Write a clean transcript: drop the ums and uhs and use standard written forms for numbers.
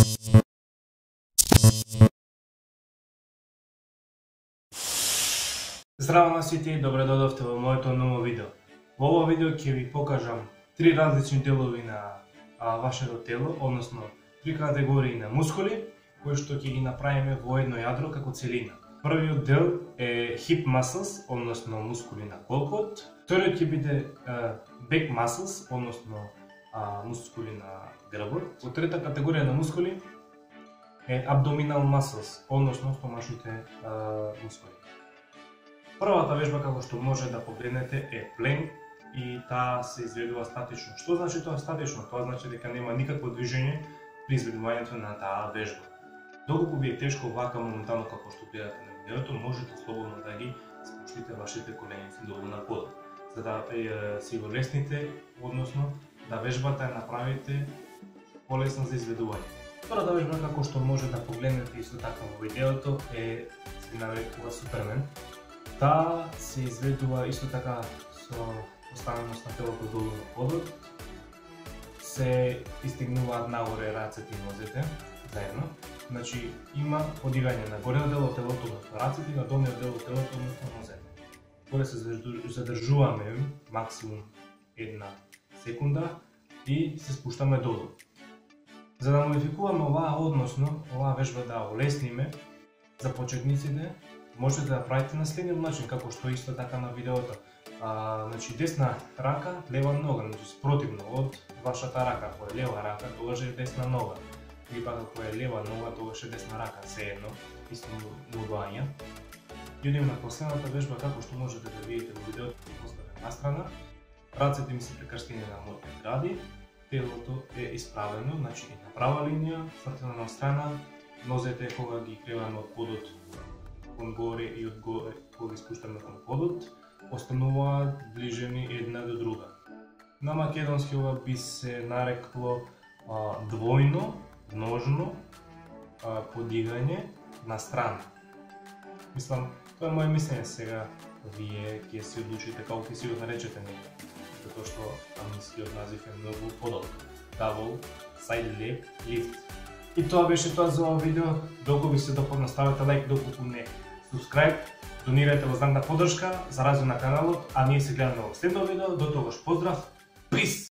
Здраво на сите и добре додовте во моето ново видео. Во ово видео ќе ви покажам три различни делови на вашето тело, односно три категории на мускули, кои што ќе ги направиме во едно јадро како целина. Првиот дел е hip muscles, односно мускули на колкот. Вториот ќе биде back muscles, односно мускули на грбот. Во трета категорија на мускули е abdominal muscles, односно стомашните мускули. Првата вежба како што може да погледнете е планк и таа се изведува статично. Што значи тоа статично? Тоа значи дека нема никакво движење при изведувањето на таа вежба. Доколку ви е тешко вака моментално како што гледате на видеото, можете слободно да ги спуштите вашите коленици долу на подот, за да си го лесните, односно да вежбата ја направите полесна за изведување. Втората вежба како што може да погледнете исто така во видеото е се нарекува Супермен. Таа се изведува исто така со поставеност на телото долу на подот. Се истигнуваат нагоре рацете и нозете заедно. Значи има подигање на горниот дел од телото на рацете и на долниот дел од телото на нозете. Кога се задржуваме максимум една секунда и се спуштаме долу. За да модификуваме оваа, односно оваа вежба да олесниме за почетниците, можете да правите на следниот начин, како што исто така на видеото. Значи десна рака, лева нога, значи спротивно од вашата рака. Ако е лева рака, тогаш е десна нога. Или пак ако е лева нога, тогаш е десна рака, сеедно, исто мудување. И одиме на последната вежба, како што можете да видите во видеото, поставен настрана. Рацете ми се прекрстени на моите гради, телото е исправено, значи на права линија, свртена на страна, нозете кога ги креваме од подот кон горе и од горе, кога ги спуштаме кон подот, остануваат ближени една до друга. На македонски ова би се нарекло двојно, множно подигање на страна. Мислам, тоа е моје мислење, сега вие ќе се одлучите како ќе си го наречете него, затоа што англискиот назив е многу подолг. Double side leg lift. И тоа беше тоа за ова видео. Доколку ви се допадна, ставете лайк, доколку не, subscribe, донирайте во знак на поддршка за развој на каналот, а ние се гледаме во следно видео. До тогаш поздрав, peace!